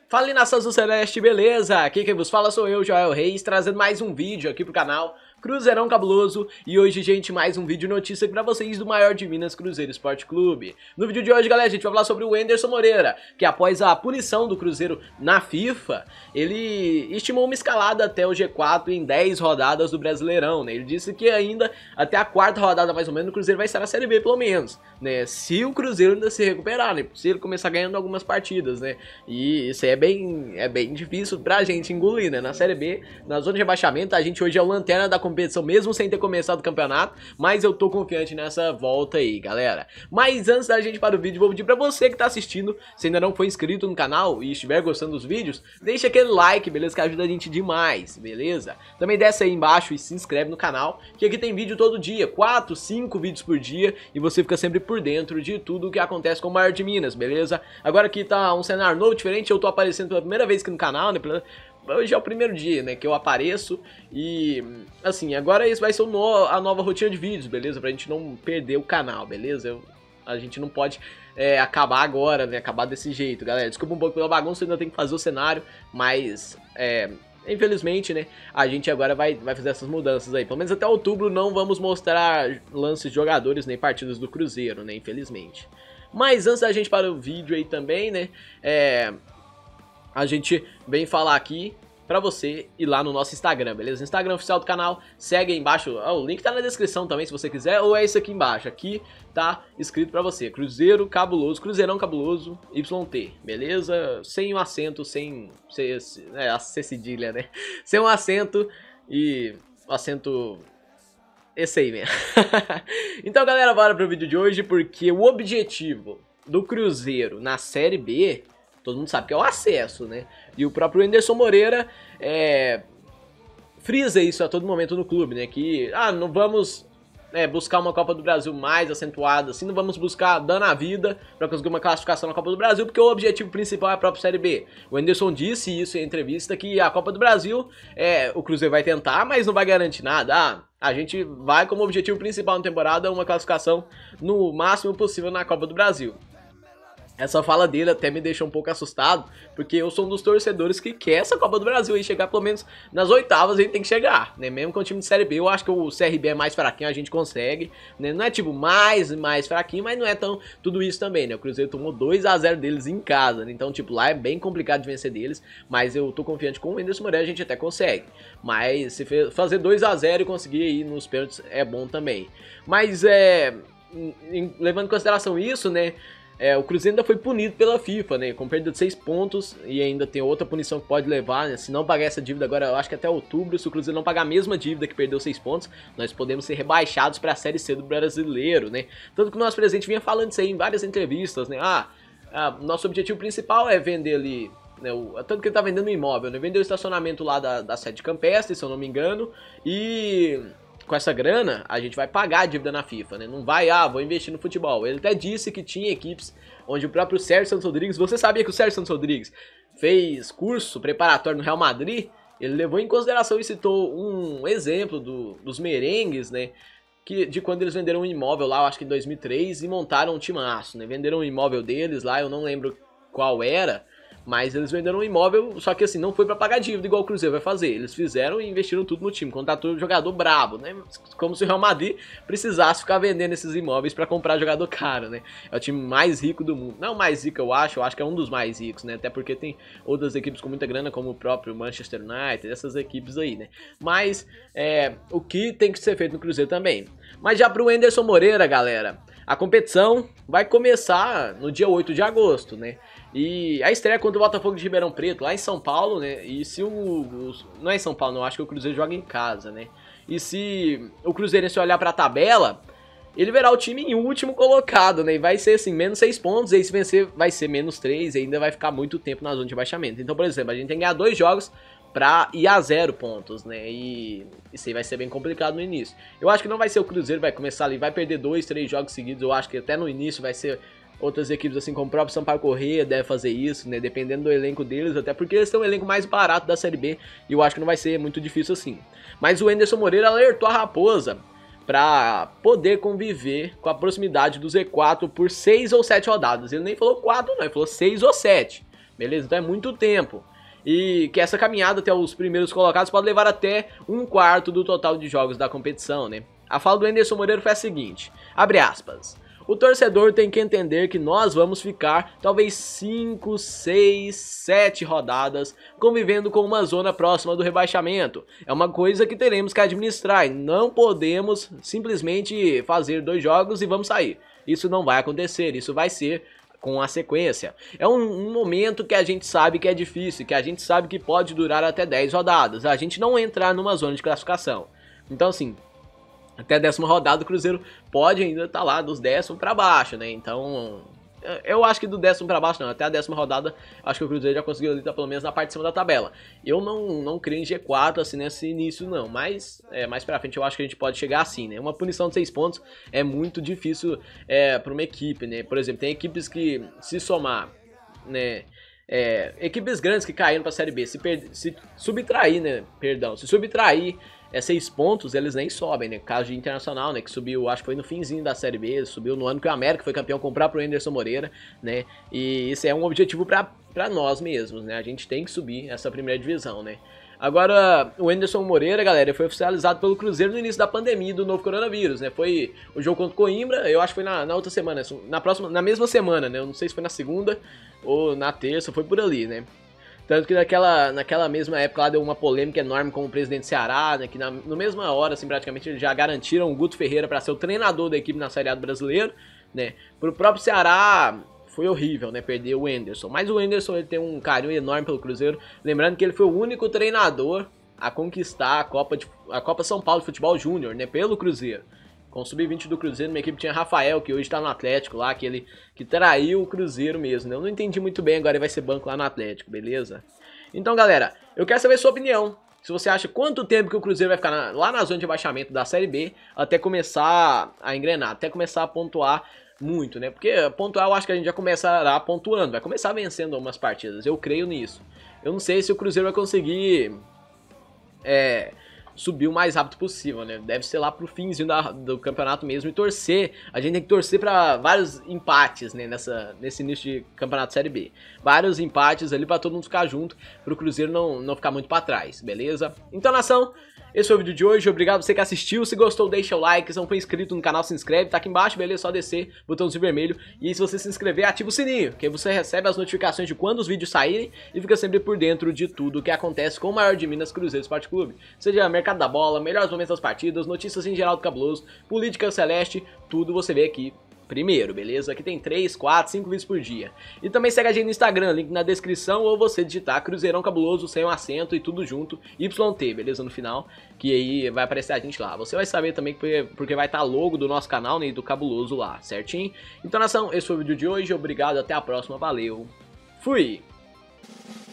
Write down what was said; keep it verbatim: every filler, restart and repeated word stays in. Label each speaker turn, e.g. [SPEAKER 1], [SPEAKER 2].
[SPEAKER 1] Fala aí, nação do Celeste, beleza? Aqui quem vos fala sou eu, Joel Reis, trazendo mais um vídeo aqui pro canal Cruzeirão Cabuloso. E hoje, gente, mais um vídeo notícia aqui pra vocês do maior de Minas, Cruzeiro Esporte Clube. No vídeo de hoje, galera, a gente vai falar sobre o Wenderson Moreira, que após a punição do Cruzeiro na FIFA, ele estimou uma escalada até o G quatro em dez rodadas do Brasileirão, né? Ele disse que ainda até a quarta rodada, mais ou menos, o Cruzeiro vai estar na Série B, pelo menos, né? Se o Cruzeiro ainda se recuperar, né? Se ele começar ganhando algumas partidas, né? E isso aí é bem, é bem difícil pra gente engolir, né? Na Série B, na zona de rebaixamento, a gente hoje é o lanterna da competição, mesmo sem ter começado o campeonato, mas eu tô confiante nessa volta aí, galera. Mas antes da gente ir para o vídeo, vou pedir pra você que tá assistindo, se ainda não foi inscrito no canal e estiver gostando dos vídeos, deixa aquele like, beleza? Que ajuda a gente demais, beleza? Também desce aí embaixo e se inscreve no canal, que aqui tem vídeo todo dia, quatro, cinco vídeos por dia, e você fica sempre por dentro de tudo o que acontece com o maior de Minas, beleza? Agora aqui tá um cenário novo, diferente, eu tô aparecendo pela primeira vez aqui no canal, né? Hoje é o primeiro dia, né, que eu apareço e, assim, agora isso vai ser no, a nova rotina de vídeos, beleza? Pra gente não perder o canal, beleza? Eu, a gente não pode é, acabar agora, né, acabar desse jeito, galera. Desculpa um pouco pela bagunça, eu ainda tenho que fazer o cenário, mas, é, infelizmente, né, a gente agora vai, vai fazer essas mudanças aí. Pelo menos até outubro não vamos mostrar lances de jogadores, nem partidas do Cruzeiro, né, infelizmente. Mas antes da gente ir para o vídeo aí também, né, é... a gente vem falar aqui pra você ir lá no nosso Instagram, beleza? Instagram oficial do canal, segue aí embaixo, oh, o link tá na descrição também se você quiser, ou é esse aqui embaixo, aqui tá escrito pra você, Cruzeiro Cabuloso, Cruzeirão Cabuloso Y T, beleza? Sem um acento, sem, sem é, a cedilha, né? Sem um acento e o acento... esse aí mesmo. Então, galera, bora pro vídeo de hoje, porque o objetivo do Cruzeiro na Série B... todo mundo sabe que é o acesso, né? E o próprio Wenderson Moreira é, frisa isso a todo momento no clube, né? Que, ah, não vamos é, buscar uma Copa do Brasil mais acentuada, assim, não vamos buscar dando a vida pra conseguir uma classificação na Copa do Brasil, porque o objetivo principal é a própria Série B. O Wenderson disse isso em entrevista, que a Copa do Brasil, é, o Cruzeiro vai tentar, mas não vai garantir nada. Ah, a gente vai como objetivo principal na temporada uma classificação no máximo possível na Copa do Brasil. Essa fala dele até me deixou um pouco assustado, porque eu sou um dos torcedores que quer essa Copa do Brasil e chegar pelo menos nas oitavas, a gente tem que chegar, né? Mesmo com o time de Série B, eu acho que o C R B é mais fraquinho, a gente consegue, né? Não é tipo mais, mais fraquinho, mas não é tão tudo isso também, né? O Cruzeiro tomou dois a zero deles em casa, né? Então, tipo, lá é bem complicado de vencer deles, mas eu tô confiante com o Wenderson Moreira, a gente até consegue. Mas se fazer dois a zero e conseguir ir nos pênaltis é bom também. Mas, é... levando em consideração isso, né? É, o Cruzeiro ainda foi punido pela FIFA, né, com perda de seis pontos, e ainda tem outra punição que pode levar, né, se não pagar essa dívida agora, eu acho que até outubro, se o Cruzeiro não pagar a mesma dívida que perdeu seis pontos, nós podemos ser rebaixados para a Série C do Brasileiro, né, tanto que o nosso presidente vinha falando isso aí em várias entrevistas, né, ah, ah nosso objetivo principal é vender ali, né, o, tanto que ele tá vendendo um imóvel, né, vendeu o estacionamento lá da, da sede campestre, se eu não me engano, e... com essa grana, a gente vai pagar a dívida na FIFA, né? Não vai, ah, vou investir no futebol. Ele até disse que tinha equipes onde o próprio Sérgio Santos Rodrigues... Você sabia que o Sérgio Santos Rodrigues fez curso preparatório no Real Madrid? Ele levou em consideração e citou um exemplo do, dos merengues, né? Que, de quando eles venderam um imóvel lá, eu acho que em dois mil e três, e montaram um timaço, né? Venderam um imóvel deles lá, eu não lembro qual era... mas eles venderam um imóvel, só que assim, não foi pra pagar dívida igual o Cruzeiro vai fazer. Eles fizeram e investiram tudo no time, contratou um jogador brabo, né? Como se o Real Madrid precisasse ficar vendendo esses imóveis pra comprar jogador caro, né? É o time mais rico do mundo. Não o mais rico, eu acho, eu acho que é um dos mais ricos, né? Até porque tem outras equipes com muita grana, como o próprio Manchester United, essas equipes aí, né? Mas, é, o que tem que ser feito no Cruzeiro também. Mas já pro Wenderson Moreira, galera... a competição vai começar no dia oito de agosto, né? E a estreia contra o Botafogo de Ribeirão Preto, lá em São Paulo, né? E se o... o não é em São Paulo, não, acho que o Cruzeiro joga em casa, né? E se o Cruzeirense olhar pra tabela, ele verá o time em último colocado, né? E vai ser assim, menos seis pontos, e aí se vencer vai ser menos três, e ainda vai ficar muito tempo na zona de baixamento. Então, por exemplo, a gente tem que ganhar dois jogos pra ir a zero pontos, né? E isso aí vai ser bem complicado no início. Eu acho que não vai ser o Cruzeiro, vai começar ali, vai perder dois, três jogos seguidos. Eu acho que até no início vai ser outras equipes, assim como o próprio Sampaio Corrêa deve fazer isso, né? Dependendo do elenco deles, até porque eles têm um elenco mais barato da Série B. E eu acho que não vai ser muito difícil assim. Mas o Wenderson Moreira alertou a Raposa para poder conviver com a proximidade do Z quatro por seis ou sete rodadas. Ele nem falou quatro, não, ele falou seis ou sete. beleza? Então é muito tempo. E que essa caminhada até os primeiros colocados pode levar até um quarto do total de jogos da competição, né? A fala do Anderson Moreira foi a seguinte, abre aspas, o torcedor tem que entender que nós vamos ficar talvez cinco, seis, sete rodadas convivendo com uma zona próxima do rebaixamento. É uma coisa que teremos que administrar e não podemos simplesmente fazer dois jogos e vamos sair. Isso não vai acontecer, isso vai ser com a sequência. É um, um momento que a gente sabe que é difícil, que a gente sabe que pode durar até dez rodadas. A gente não entrar numa zona de classificação. Então assim, até a décima rodada o Cruzeiro pode ainda estar tá lá dos décimos para baixo, né? Então, eu acho que do décimo para baixo não, até a décima rodada acho que o Cruzeiro já conseguiu ali, tá, pelo menos na parte de cima da tabela. Eu não, não creio em G quatro assim nesse início não, mas é, mais pra frente eu acho que a gente pode chegar assim, né? Uma punição de seis pontos é muito difícil é, para uma equipe, né? Por exemplo, tem equipes que se somar, né? É, equipes grandes que caíram pra Série B, se, se subtrair, né? Perdão, se subtrair é seis pontos, eles nem sobem, né? Caso de Internacional, né? Que subiu, acho que foi no finzinho da Série B, subiu no ano que o América foi campeão, comprar pro Anderson Moreira, né? E isso é um objetivo pra, pra nós mesmos, né? A gente tem que subir essa primeira divisão, né? Agora, o Anderson Moreira, galera, foi oficializado pelo Cruzeiro no início da pandemia do novo coronavírus, né? Foi o jogo contra o Coimbra, eu acho que foi na, na outra semana, na próxima, na mesma semana, né? Eu não sei se foi na segunda ou na terça, foi por ali, né? Tanto que naquela, naquela mesma época lá deu uma polêmica enorme com o presidente do Ceará, né, que na no mesma hora, assim, praticamente eles já garantiram o Guto Ferreira para ser o treinador da equipe na Série A do Brasileiro, né. Pro próprio Ceará foi horrível, né, perder o Anderson. Mas o Anderson, ele tem um carinho enorme pelo Cruzeiro, lembrando que ele foi o único treinador a conquistar a Copa, de, a Copa São Paulo de Futebol Júnior, né, pelo Cruzeiro. Com o sub vinte do Cruzeiro, minha equipe tinha Rafael, que hoje tá no Atlético lá, aquele que traiu o Cruzeiro mesmo, né? Eu não entendi muito bem, agora ele vai ser banco lá no Atlético, beleza? Então, galera, eu quero saber a sua opinião. Se você acha quanto tempo que o Cruzeiro vai ficar na, lá na zona de abaixamento da Série B, até começar a engrenar, até começar a pontuar muito, né? Porque pontuar eu acho que a gente já começará pontuando, vai começar vencendo algumas partidas, eu creio nisso. Eu não sei se o Cruzeiro vai conseguir... É... subir o mais rápido possível, né? Deve ser lá pro finzinho da, do campeonato mesmo e torcer. A gente tem que torcer para vários empates, né? Nessa, nesse início de campeonato Série B. Vários empates ali para todo mundo ficar junto, pro Cruzeiro não, não ficar muito para trás, beleza? Então, nação, esse foi o vídeo de hoje. Obrigado você que assistiu. Se gostou, deixa o like. Se não for inscrito no canal, se inscreve. Tá aqui embaixo, beleza? Só descer, botãozinho vermelho. E aí, se você se inscrever, ativa o sininho, que aí você recebe as notificações de quando os vídeos saírem e fica sempre por dentro de tudo que acontece com o maior de Minas, Cruzeiro Esporte Clube. Seja mercado da bola, melhores momentos das partidas, notícias em geral do Cabuloso, política celeste, tudo você vê aqui primeiro, beleza? Aqui tem três, quatro, cinco vídeos por dia. E também segue a gente no Instagram, link na descrição, ou você digitar Cruzeirão Cabuloso sem um acento e tudo junto, Y T, beleza? No final, que aí vai aparecer a gente lá. Você vai saber também porque, porque vai estar logo do nosso canal, né, e do Cabuloso lá, certinho? Então, nação, esse foi o vídeo de hoje, obrigado, até a próxima, valeu, fui!